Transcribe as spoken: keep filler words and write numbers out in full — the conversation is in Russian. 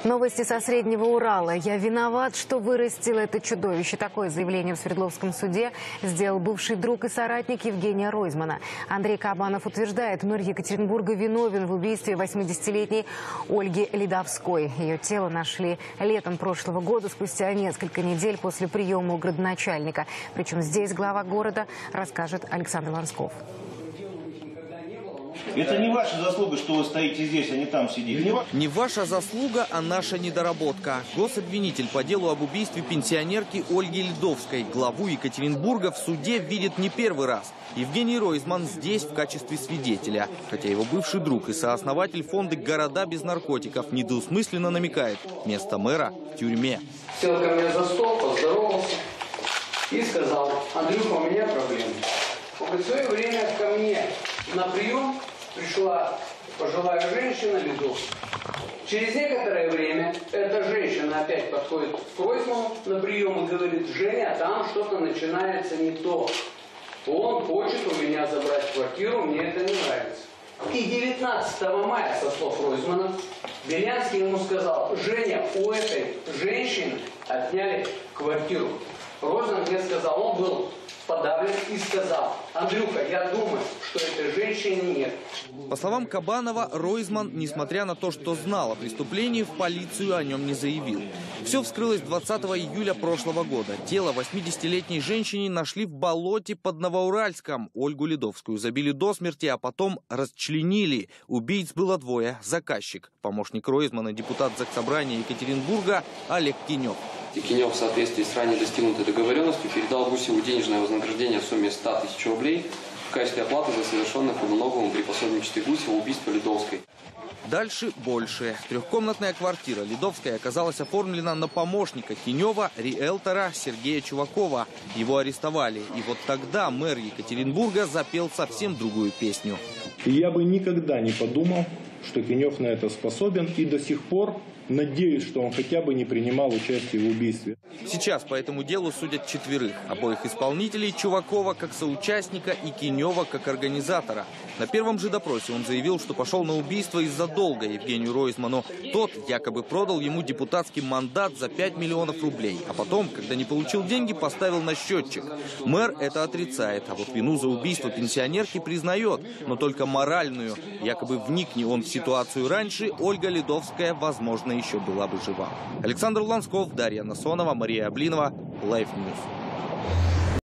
Новости со Среднего Урала. Я виноват, что вырастил это чудовище. Такое заявление в Свердловском суде сделал бывший друг и соратник Евгения Ройзмана. Андрей Кабанов утверждает, мэр Екатеринбурга виновен в убийстве восьмидесятилетней Ольги Ледовской. Ее тело нашли летом прошлого года, спустя несколько недель после приема у градоначальника. Причем здесь глава города расскажет Александр Лансков. Это не ваша заслуга, что вы стоите здесь, а не там сидите. Не ваша заслуга, а наша недоработка. Гособвинитель по делу об убийстве пенсионерки Ольги Ледовской главу Екатеринбурга в суде видит не первый раз. Евгений Ройзман здесь в качестве свидетеля. Хотя его бывший друг и сооснователь фонда «Города без наркотиков» недвусмысленно намекает, место мэра в тюрьме. Сел ко мне за стол, поздоровался и сказал: Андрюха, у меня проблемы. В свое время ко мне на прием пришла пожилая женщина Ледовская. Через некоторое время эта женщина опять подходит к Ройзману на прием и говорит: Женя, там что-то начинается не то. Он хочет у меня забрать квартиру, мне это не нравится. И девятнадцатого мая, со слов Ройзмана, Белянский ему сказал: Женя, у этой женщины отняли квартиру. Ройзман мне сказал, он был подавлен и сказал: Андрюха, я думаю, что этой женщины нет. По словам Кабанова, Ройзман, несмотря на то, что знал о преступлении, в полицию о нем не заявил. Все вскрылось двадцатого июля прошлого года. Тело восьмидесятилетней женщины нашли в болоте под Новоуральском. Ольгу Ледовскую забили до смерти, а потом расчленили. Убийц было двое. Заказчик, помощник Ройзмана, депутат Заксобрания Екатеринбурга Олег Кинев. Кинев в соответствии с ранее достигнутой договоренностью передал Гусеву денежное вознаграждение в сумме ста тысяч рублей в качестве оплаты за совершенное по налоговому при пособничестве Гусева убийство Ледовской. Дальше больше. Трехкомнатная квартира Ледовской оказалась оформлена на помощника Кинева, риэлтора Сергея Чувакова. Его арестовали. И вот тогда мэр Екатеринбурга запел совсем другую песню. И я бы никогда не подумал, что Кинев на это способен, и до сих пор надеюсь, что он хотя бы не принимал участие в убийстве. Сейчас по этому делу судят четверых. Обоих исполнителей: Чувакова как соучастника и Кинева как организатора. На первом же допросе он заявил, что пошел на убийство из-за долга Евгению Ройзману. Тот якобы продал ему депутатский мандат за пять миллионов рублей. А потом, когда не получил деньги, поставил на счетчик. Мэр это отрицает, а вот вину за убийство пенсионерки признает, но только моральную. Якобы вникни он в ситуацию раньше, Ольга Ледовская, возможно, еще была бы жива. Александр Лансков, Дарья Насонова, Мария Облинова, Лайф Ньюс.